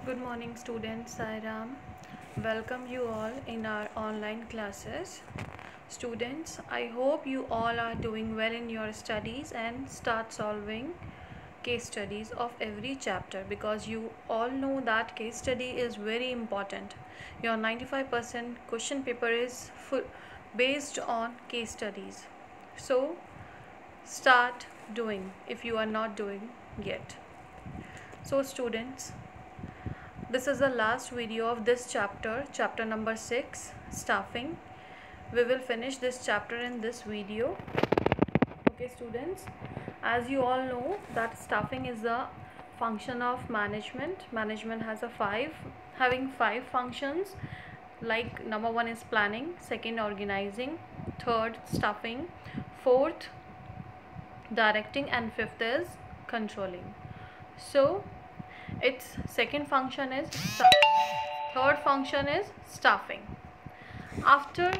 Good morning students, Sai Ram. Welcome you all in our online classes. Students, I hope you all are doing well in your studies and start solving case studies of every chapter, because you all know that case study is very important. Your 95% question paper is based on case studies. So start doing if you are not doing yet. So students, this is the last video of this chapter number 6, staffing. We will finish this chapter in this video. Okay students, as you all know that staffing is a function of management. Management has having five functions, like number 1 is planning, second organizing, third staffing, fourth directing, and fifth is controlling. So its second function is third function is staffing. After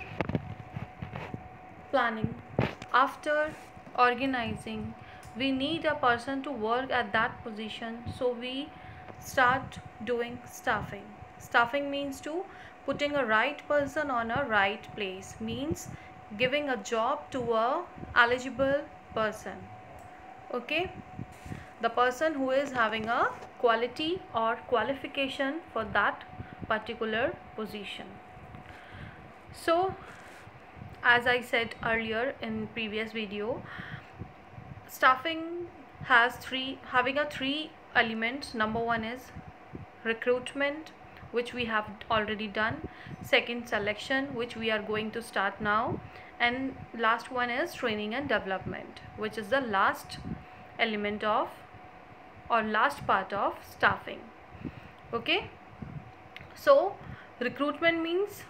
planning, after organizing, we need a person to work at that position, so we start doing staffing. Staffing means to putting a right person on a right place, means giving a job to a eligible person. Okay, the person who is having a quality or qualification for that particular position. So as I said earlier in previous video, staffing has three elements. Number 1 is recruitment, which we have already done. Second, selection, which we are going to start now. And last one is training and development, which is the last element of or last part of staffing. Okay, so recruitment means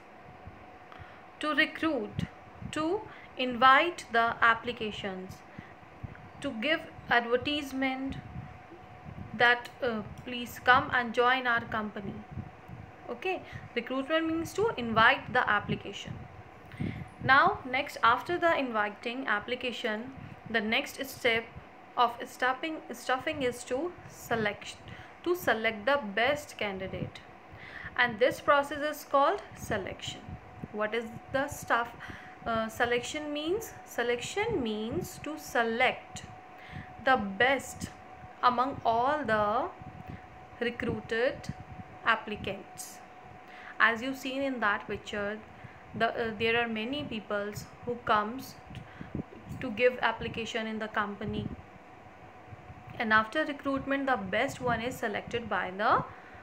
to recruit, to invite the applications, to give advertisement that please come and join our company. Okay, recruitment means to invite the application. Now next, after the inviting application, the next step of staffing is to select the best candidate, and this process is called selection. What is the selection means? Selection means to select the best among all the recruited applicants. As you seen in that picture, there are many people who comes to give application in the company, and after recruitment the best one is selected by the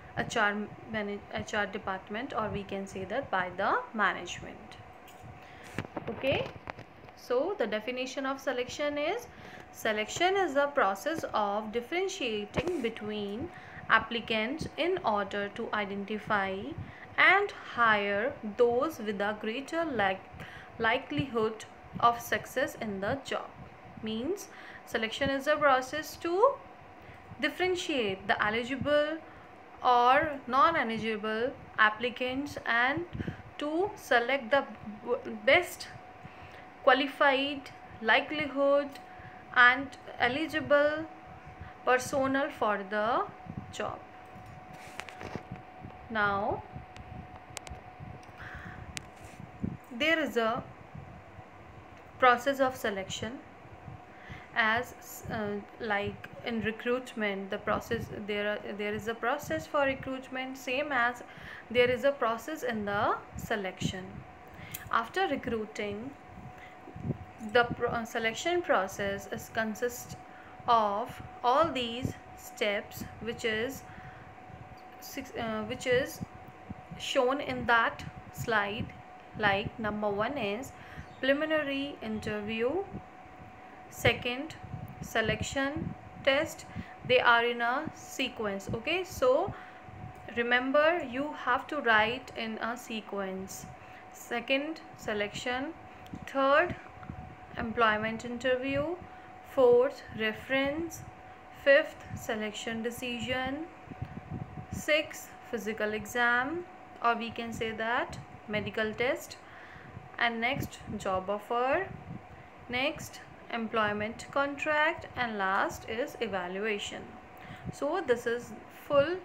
HR department, or we can say that by the management. Okay, so the definition of selection is the process of differentiating between applicants in order to identify and hire those with a greater likelihood of success in the job. Means selection is a process to differentiate the eligible or non-eligible applicants and to select the best qualified, likelihood and eligible personnel for the job. Now there is a process of selection, as like in recruitment the process, there is a process for recruitment, same as there is a process in the selection. After recruiting, the selection process consists of all these steps, which is shown in that slide. Like number 1 is preliminary interview, second selection test. They are in a sequence. Okay, so remember, you have to write in a sequence. Second selection, third employment interview, fourth reference, fifth selection decision, sixth physical exam, or we can say that medical test, and next job offer, next employment contract, and last is evaluation. So this is full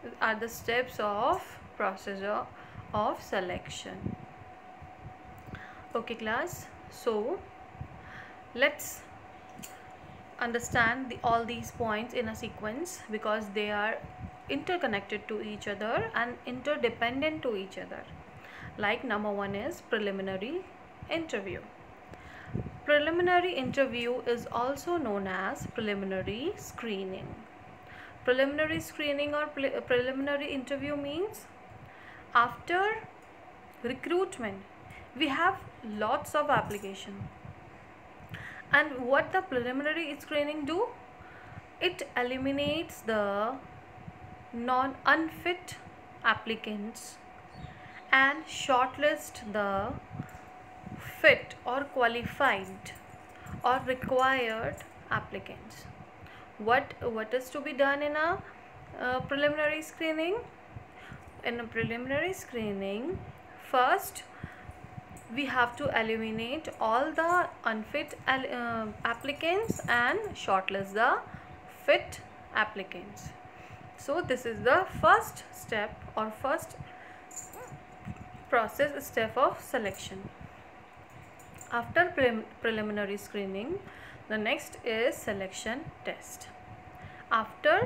are the steps of process of selection. Okay class, so let's understand all these points in a sequence, because they are interconnected to each other and interdependent to each other. Like number one is preliminary interview. Preliminary interview is also known as preliminary screening. Preliminary screening or preliminary interview means after recruitment we have lots of application, and what the preliminary screening do, it eliminates the unfit applicants and shortlist the fit or qualified or required applicants. What is to be done in a preliminary screening? In a preliminary screening, first we have to eliminate all the unfit applicants and shortlist the fit applicants. So this is the first step or first process step of selection. After preliminary screening, the next is selection test. After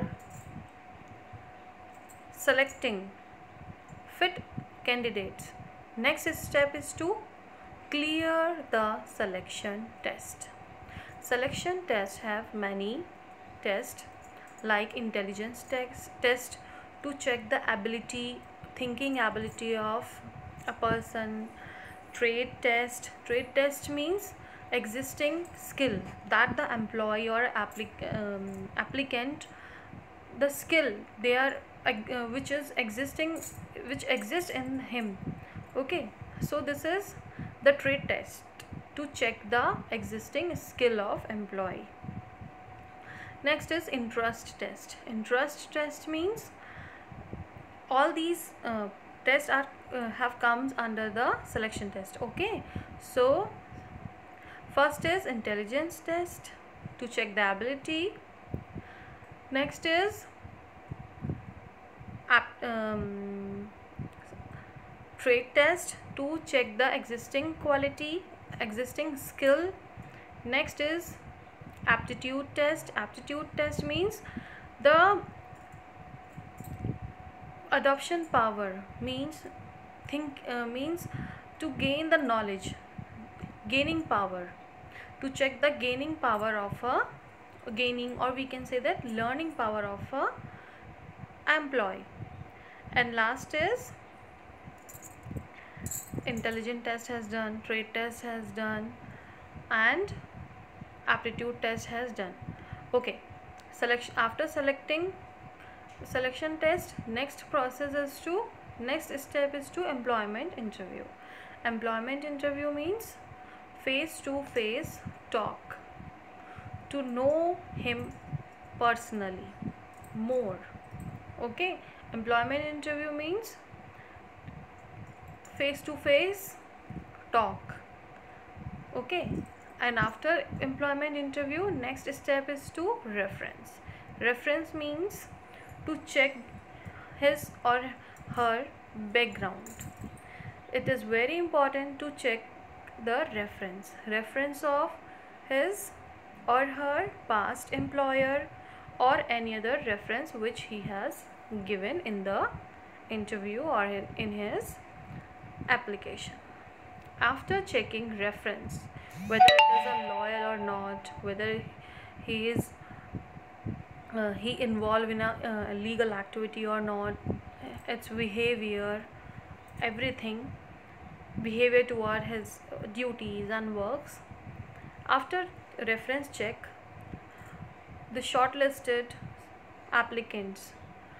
selecting fit candidates, next step is to clear the selection test. Selection tests have many tests, like intelligence test to check the thinking ability of a person. Trade test means existing skill that the employee or applicant, the skill they are which exists in him. Okay, so this is the trade test to check the existing skill of employee. Next is interest test. Interest test means all these tests are have comes under the selection test. Okay, so first is intelligence test to check the ability. Next is trade test to check the existing quality, existing skill. Next is aptitude test. Aptitude test means the adoption power, means to gain the knowledge, gaining power, to check the gaining power of a gaining, or we can say that learning power of a employee. And last is intelligence test has done, trade test has done, and aptitude test has done. Okay, after selecting selection test, next step is to employment interview. Employment interview means face-to-face talk to know him personally more. Okay, employment interview means face-to-face talk. Okay, and after employment interview, next step is to reference. Reference means to check his or her background. It is very important to check the reference of his or her past employer or any other reference which he has given in the interview or in his application. After checking reference, whether it is a lawyer or not, whether he is he involved in a legal activity or not, its behavior, everything, behavior toward his duties and works. After reference check, the shortlisted applicants.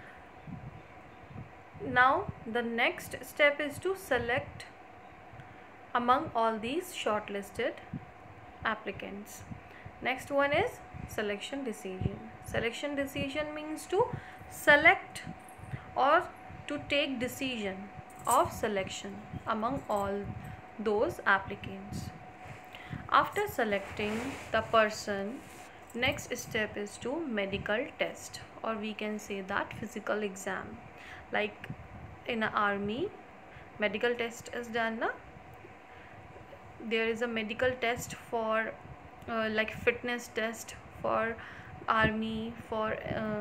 Now the next step is to select among all these shortlisted applicants. Next one is selection decision. Selection decision means to select or to take decision of selection among all those applicants. After selecting the person, Next step is to medical test, or we can say that physical exam. Like in an army, medical test is done na? There is a medical test for like fitness test for army, for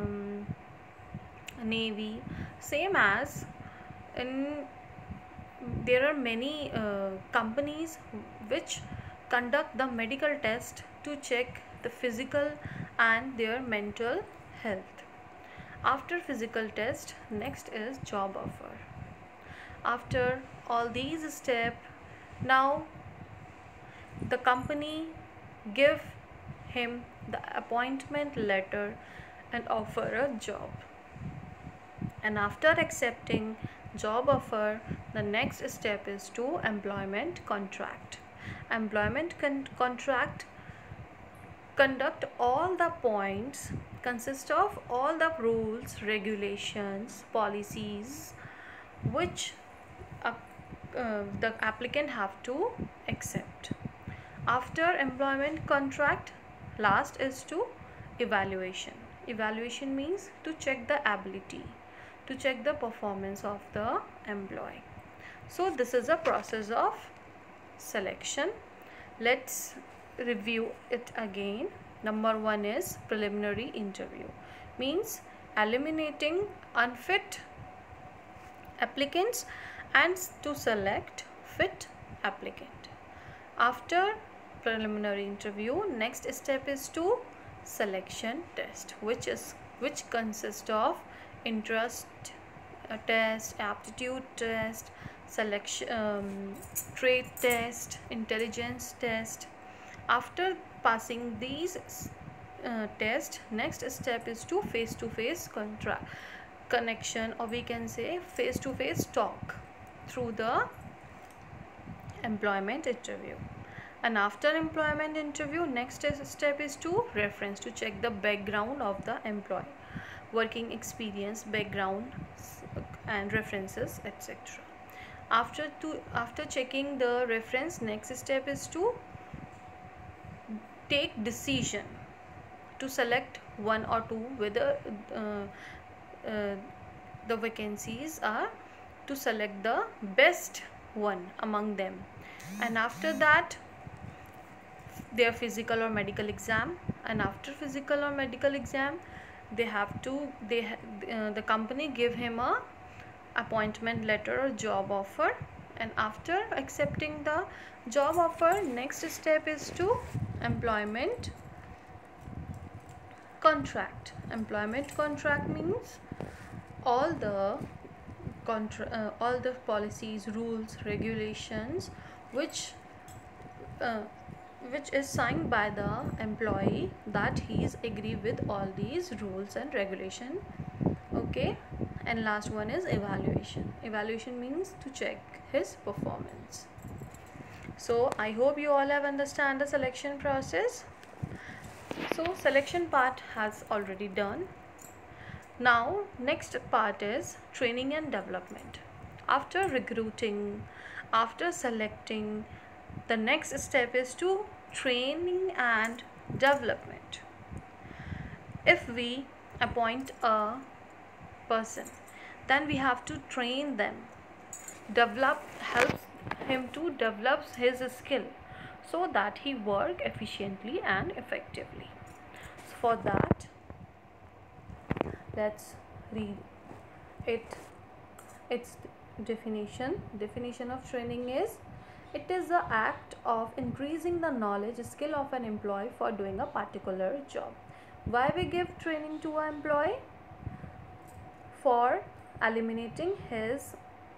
navy. Same as in, there are many companies which conduct the medical test to check the physical and their mental health. After physical test, next is job offer. After all these steps, now the company give him the appointment letter and offer a job. And after accepting job offer, the next step is to employment contract. Employment contract conduct all the points, consist of all the rules, regulations, policies which the applicant have to accept. After employment contract, last is to evaluation. Evaluation means to check the ability, to check the performance of the employee. So this is a process of selection. Let's review it again. Number 1 is preliminary interview, means eliminating unfit applicants and to select fit applicant. After preliminary interview, next step is to selection test, which consists of interest test, aptitude test, selection trait test, intelligence test. After passing these tests, next step is to face-to-face connection, or we can say face-to-face talk through the employment interview. And after employment interview, next step is to reference, to check the background of the employee, working experience, background and references, etc. After checking the reference, next step is to take decision to select one or two, whether the vacancies are, to select the best one among them. And after that, their physical or medical exam. And after physical or medical exam, the company give him a appointment letter or job offer. And after accepting the job offer, next step is to employment contract. Employment contract means all the policies, rules, regulations which is signed by the employee, that he is agree with all these rules and regulation. Okay. And last one is evaluation. Evaluation means to check his performance. So I hope you all have understand the selection process. So selection part has already done. Now next part is training and development. After recruiting, after selecting, the next step is to training and development. If we appoint a person, then we have to train them, help him to develop his skill so that he work efficiently and effectively. So for that, let's read it. Its definition of training is: it is the act of increasing the knowledge, skill of an employee for doing a particular job. Why we give training to an employee? For eliminating his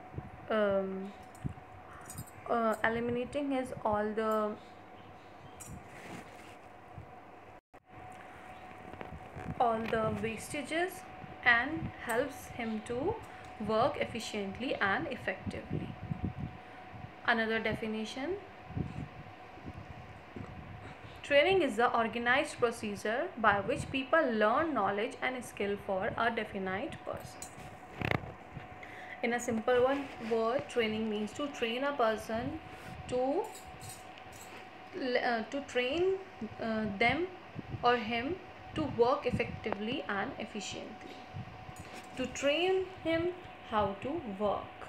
all the wastages, and helps him to work efficiently and effectively. Another definition: training is the organized procedure by which people learn knowledge and skill for a definite person. In a simple word, training means to train a person, to train them or him to work effectively and efficiently. To train him how to work.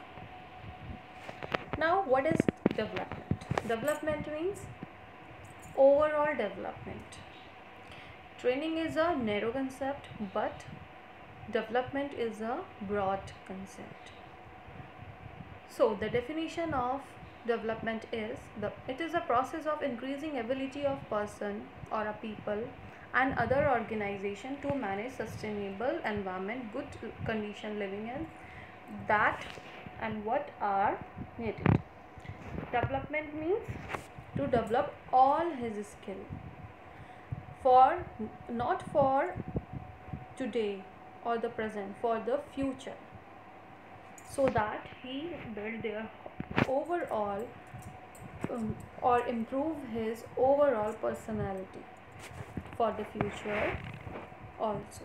Now, what is development? Development means overall development. Training is a narrow concept, but development is a broad concept. So, the definition of development is it is a process of increasing ability of person or a people and other organization to manage sustainable environment, good condition living in that and what are needed. Development means to develop all his skill for not for today or the present, for the future, so that he build their overall or improve his overall personality for the future also.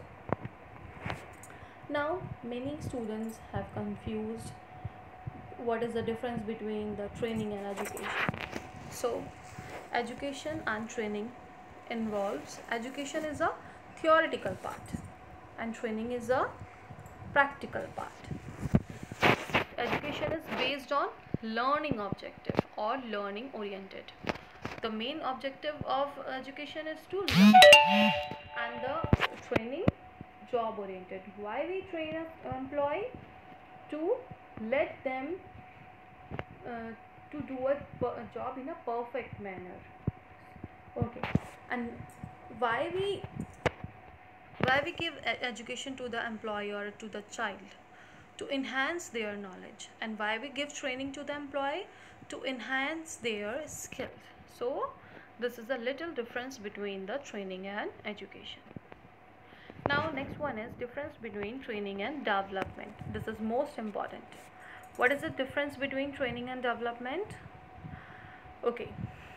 Now, many students have confused what is the difference between the training and education. So, education and training involves, education is a theoretical part and training is a practical part. Education is based on learning objective or learning oriented. The main objective of education is to learn, and the training job oriented. Why we train an employee? To let them to do a job in a perfect manner. Okay, and why we give education to the employee or to the child? To enhance their knowledge. And why we give training to the employee? To enhance their skills. So this is a little difference between the training and education. Now, next one is difference between training and development. This is most important. What is the difference between training and development? Okay,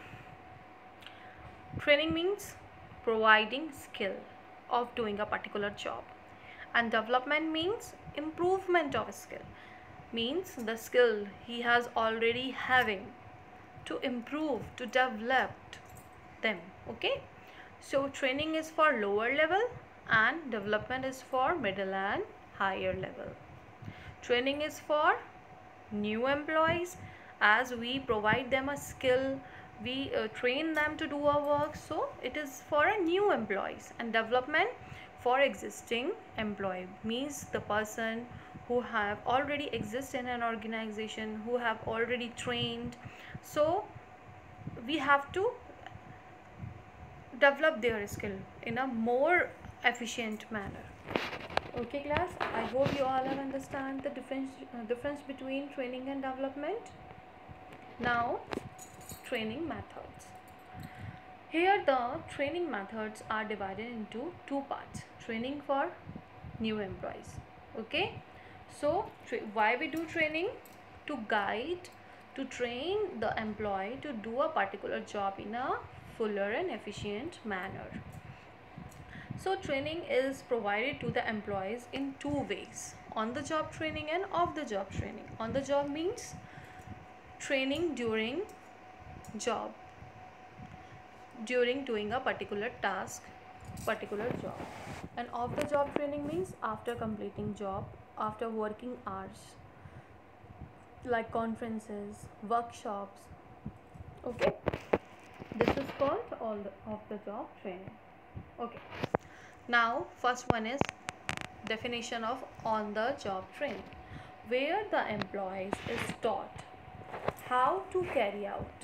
training means providing skill of doing a particular job, and development means improvement of a skill, means the skill he has already having to improve, to develop them. Okay, so training is for lower level and development is for middle and higher level. Training is for new employees, as we provide them a skill, we train them to do our work, so it is for a new employees. And development for existing employee, means the person who have already exist in an organization, who have already trained, so we have to develop their skill in a more efficient manner. Okay class, I hope you all have understand the difference between training and development. Now, training methods. Here the training methods are divided into two parts. Training for new employees. Okay, so why we do training? To guide, to train the employee to do a particular job in a fuller and efficient manner. So training is provided to the employees in two ways: on the job training and off the job training. On the job means training during job, during doing a particular task, particular job. And off the job training means after completing job, after working hours, like conferences, workshops. Okay, this is called all the off the job training. Okay, now first one is definition of on the job training, where the employees is taught how to carry out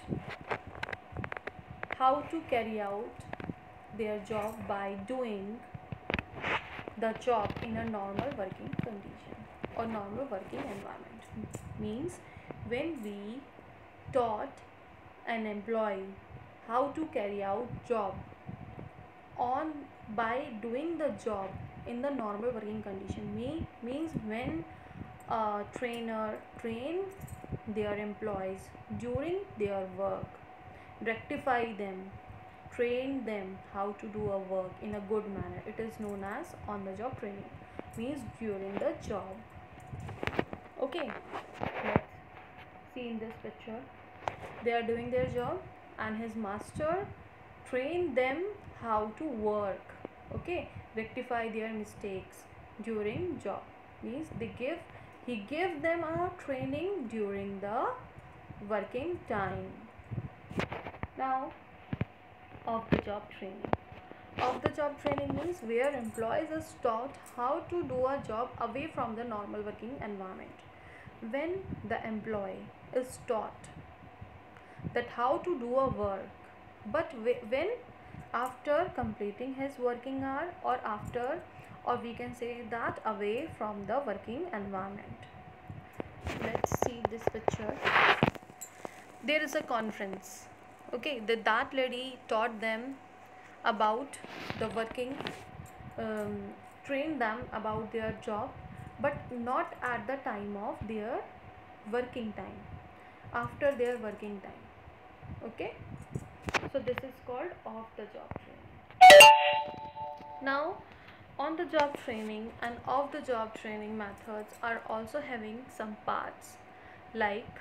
their job by doing the job in a normal working condition or normal working environment. Means when we taught an employee how to carry out job on by doing the job in the normal working condition, means when a trainer train their employees during their work, rectify them, train them how to do a work in a good manner, it is known as on the job training, means during the job. Okay, let's see in this picture. They are doing their job and his master trained them how to work, okay, rectify their mistakes during job. Means he give them a training during the working time. Now, off the job training. Off the job training means where employees are taught how to do a job away from the normal working environment. When the employee is taught that how to do a work, but when after completing his working hour, or after, or we can say that away from the working environment. Let's see this picture. There is a conference, okay, that lady taught them about the working, trained them about their job, but not at the time of their working time, after their working time, okay. So this is called off the job training. Now, on the job training and off the job training methods are also having some parts, like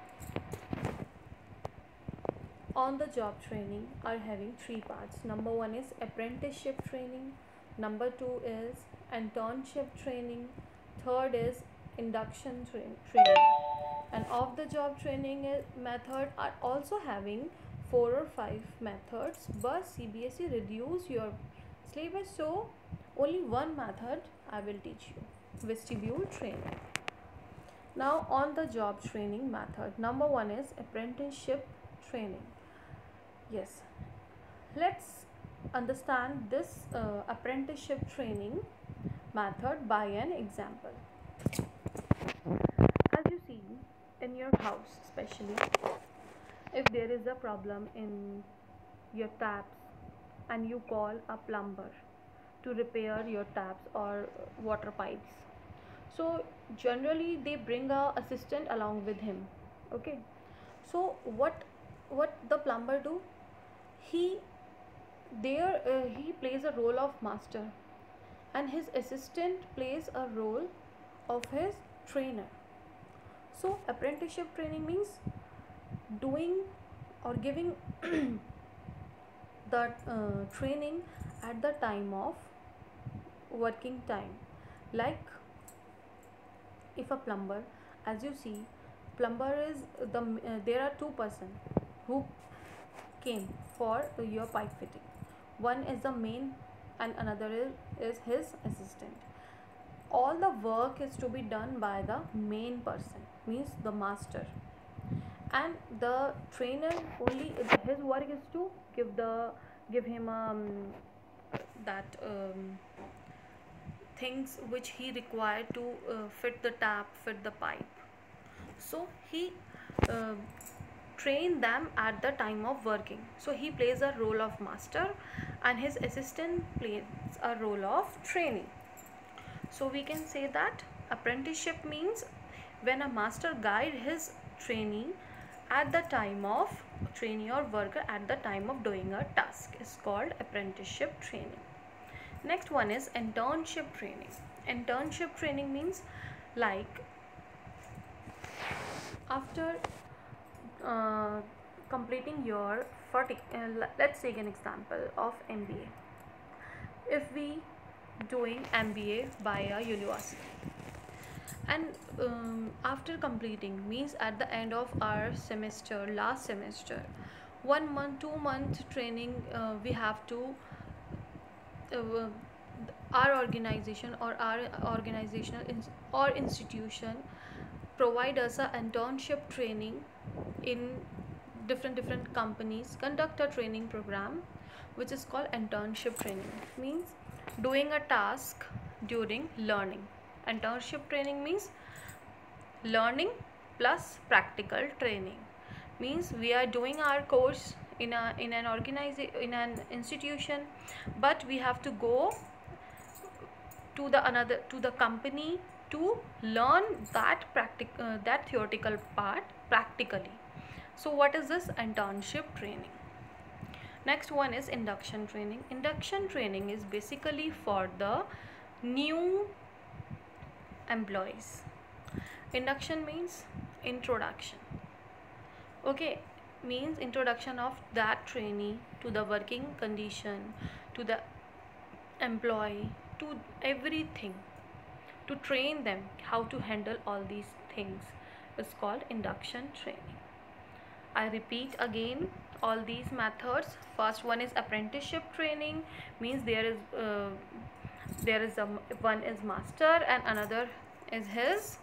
on the job training are having three parts. Number one is apprenticeship training, number two is internship training, third is induction training. And off the job training method are also having 4 or 5 methods, but CBSE reduce your syllabus, so only one method I will teach you, vestibule training. Now, on the job training method, number one is apprenticeship training. Yes, let's understand this apprenticeship training method by an example. As you see in your house, especially if there is a problem in your taps and you call a plumber to repair your taps or water pipes, so generally they bring a assistant along with him, okay. So what the plumber do, he plays a role of master, and his assistant plays a role of his trainer. So apprenticeship training means doing or giving the training at the time of working time. Like if a plumber, as you see, plumber is there are two persons who came for your pipe fitting. One is the main and another is his assistant. All the work is to be done by the main person, means the master, and the trainer only, his work is to give him that things which he required to fit the tap, fit the pipe. So he train them at the time of working. So he plays a role of master and his assistant plays a role of training. So we can say that apprenticeship means when a master guide his trainee at the time of trainee or worker at the time of doing a task is called apprenticeship training. Next one is internship training. Internship training means like after completing your 40, let's take an example of MBA. If we doing MBA by a university, and after completing means at the end of our semester, last semester, 1 month 2 month training, we have to our organization or our organizational or institution provide us a internship training in different companies, conduct a training program which is called internship training. Means doing a task during learning. Internship training means learning plus practical training. Means we are doing our course in an institution, but we have to go to the company to learn that that theoretical part practically. So what is this internship training? Next one is induction training. Induction training is basically for the new employees. Induction means introduction, okay, means introduction of that trainee to the working condition, to the employee, to everything, to train them how to handle all these things is called induction training. I repeat again all these methods. First one is apprenticeship training, means there is one is master and another is his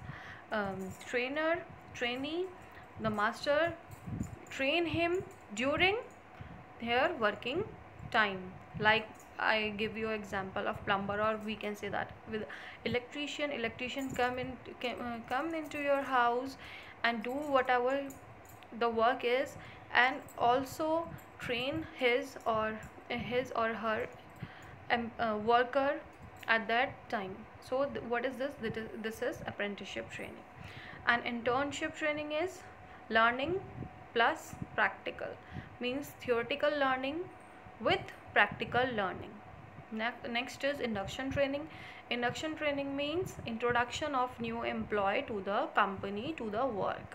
trainee. The master train him during their working time. Like I give you example of plumber, or we can say that with electrician come into your house and do whatever the work is, and also train his or her worker at that time. So what is this? This is apprenticeship training. And internship training is learning plus practical, means theoretical learning with practical learning. Next is induction training. Induction training means introduction of new employee to the company, to the work.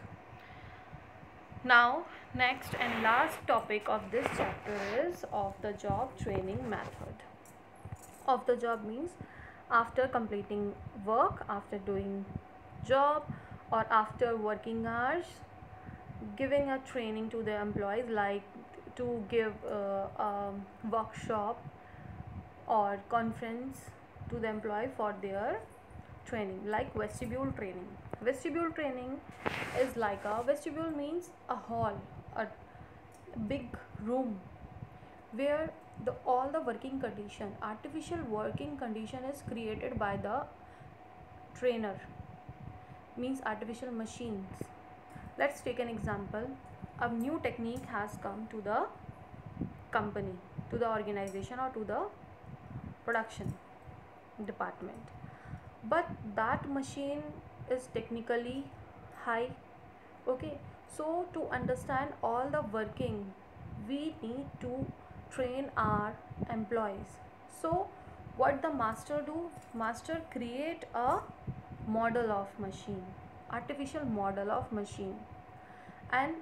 Now next and last topic of this chapter is of the job training method. Of the job means after completing work, after doing job, or after working hours, giving a training to the employees, like to give a workshop or conference to the employee for their training, like vestibule training. Vestibule training is like vestibule means a hall, a big room where all the working condition, artificial working condition is created by the trainer, means artificial machines. Let's take an example. A new technique has come to the company, to the organization, or to the production department, but that machine is technically high. Okay, so to understand all the working, we need to train our employees. So what the master do? Master create a model of machine, artificial model of machine, and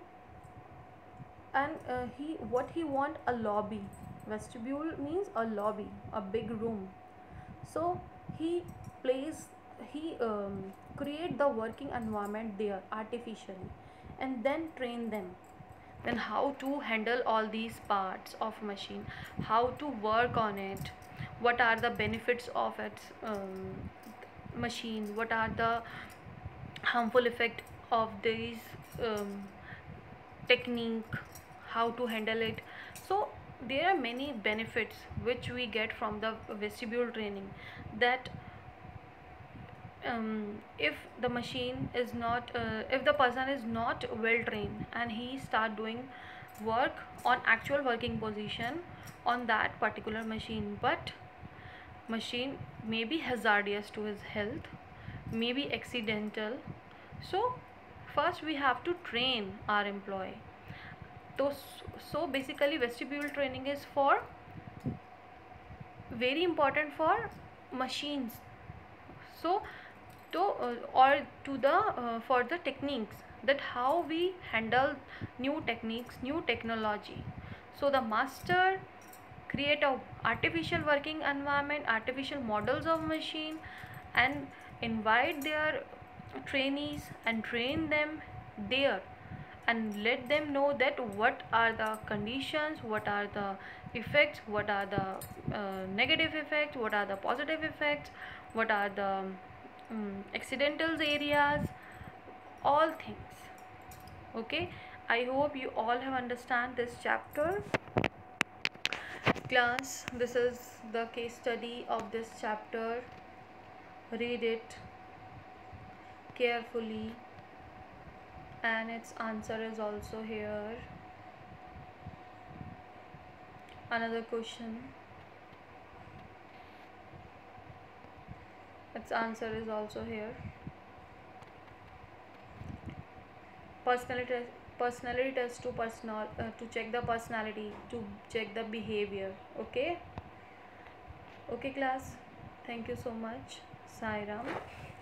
he want a lobby. Vestibule means a lobby, a big room. So he plays he create the working environment there artificially, and then train them then how to handle all these parts of machine, how to work on it, what are the benefits of its machine, what are the harmful effect of these technique, how to handle it. So there are many benefits which we get from the vestibule training, that if the machine is not if the person is not well trained and he start doing work on actual working position on that particular machine, but machine may be hazardous to his health, may be accidental. So first we have to train our employee. So basically vestibule training is for very important for machines. So to or to the for the techniques, that how we handle new techniques, new technology. So the master create a artificial working environment, artificial models of machine, and invite their trainees and train them there, and let them know that what are the conditions, what are the effects, what are the negative effects, what are the positive effects, what are the accidentals areas, all things. Okay, I hope you all have understand this chapter. Class, this is the case study of this chapter. Read it carefully, and its answer is also here. Another question, its answer is also here. Personality test to check the personality, to check the behavior. Okay, okay class, thank you so much. Sai Ram.